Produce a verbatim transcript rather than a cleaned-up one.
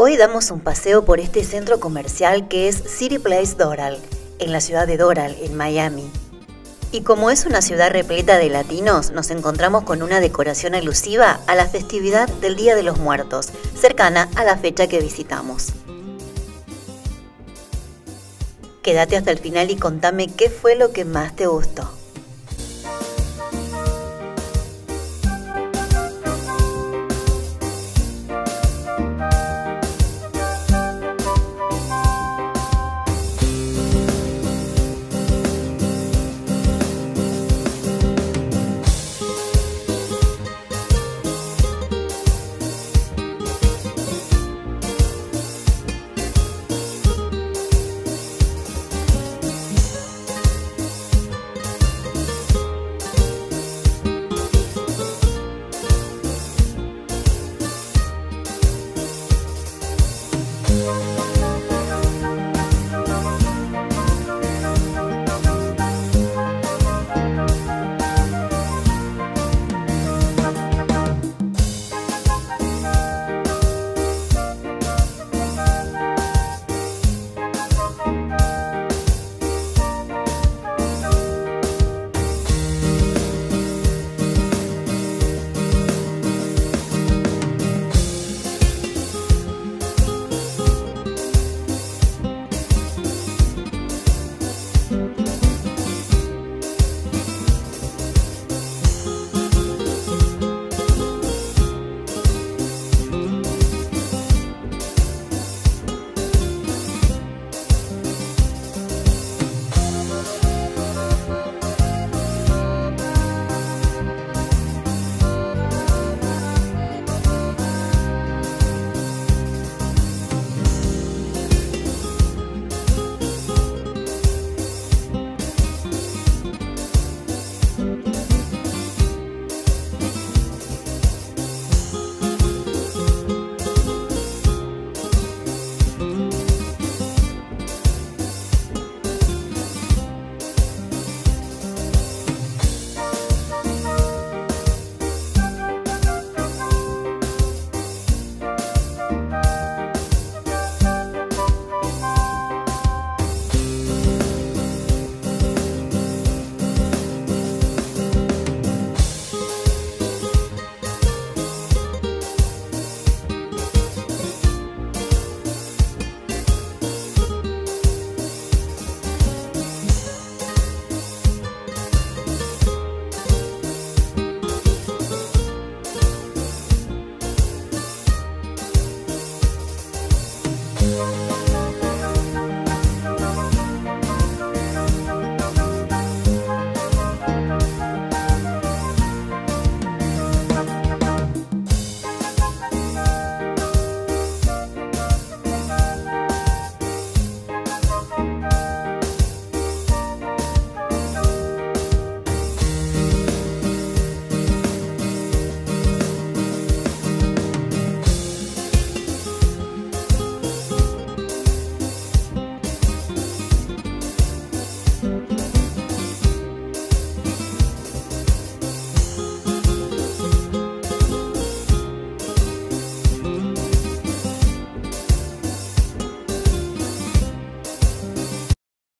Hoy damos un paseo por este centro comercial que es City Place Doral, en la ciudad de Doral, en Miami. Y como es una ciudad repleta de latinos, nos encontramos con una decoración alusiva a la festividad del Día de los Muertos, cercana a la fecha que visitamos. Quédate hasta el final y contame qué fue lo que más te gustó.